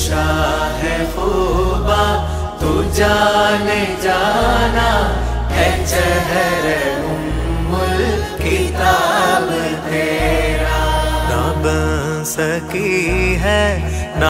शाह खूबा तू जाने जाना है, चेहरे उम्मुल किताब तेरा। ना बन सकी है